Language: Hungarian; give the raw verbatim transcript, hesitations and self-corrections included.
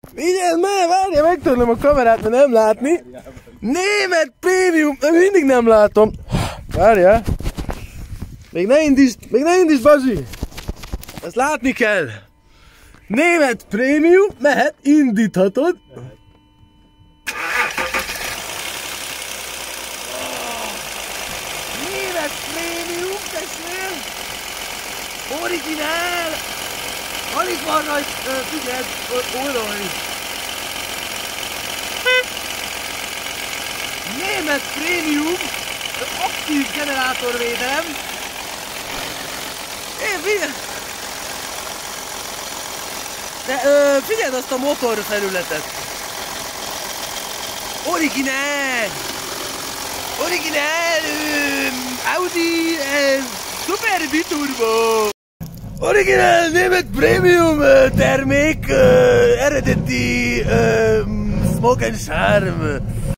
Figyelj, már várja, megtörlöm a kamerát, mert nem látni. Német prémium, mindig nem látom. Várjál. Még ne indítsd, még ne indítsd, Bazsi. Ezt látni kell. Német prémium, mehet, indíthatod. Német prémium, tessék. Originál. Alig van rajt, figyeld, olaj. Német prémium, aktív generátorvédelem. Én figyeld. De ö, figyeld azt a motor felületet. Originál. Originál. Ö, Audi ö, Super Biturbo. Originál német prémium termék, uh, eredeti uh, Smoke and Charm.